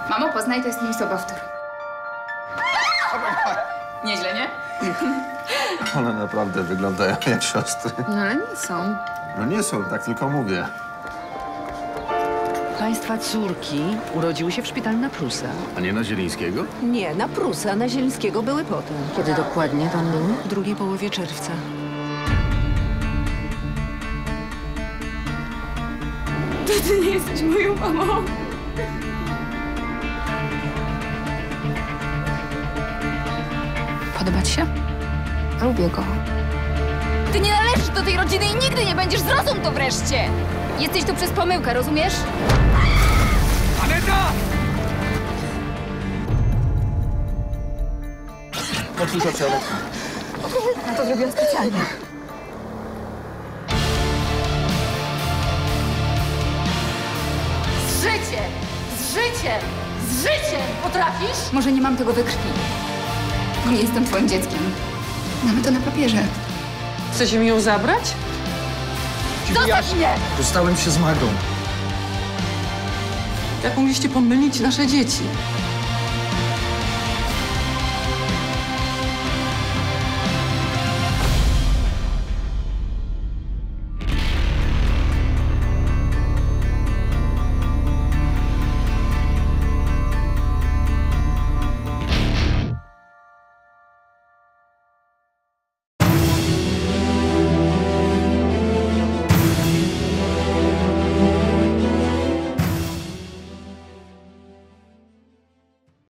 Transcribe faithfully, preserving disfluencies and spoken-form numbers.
Mamo, poznaj, to jest mój sobowtór. Nieźle, nie? One naprawdę wyglądają jak siostry. No ale nie są. No nie są, tak tylko mówię. Państwa córki urodziły się w szpitalu na Prusa. A nie na Zielińskiego? Nie, na Prusa, na Zielińskiego były potem. Kiedy dokładnie pan był? W drugiej połowie czerwca. To ty nie jesteś moją mamą. Podoba ci się? Lubię go. Ty nie należysz do tej rodziny i nigdy nie będziesz. Zrozum to wreszcie! Jesteś tu przez pomyłkę, rozumiesz? Aneta! Otwórz oczy, Olek. Ja to zrobiłam specjalnie. Z życiem! Z życiem! Z życiem! Potrafisz? Może nie mam tego we krwi, bo nie jestem twoim dzieckiem. Mamy to na papierze. Chcecie mi ją zabrać? Zostaw mnie! Dostałem się z Magdą. Jak mogliście pomylić nasze dzieci?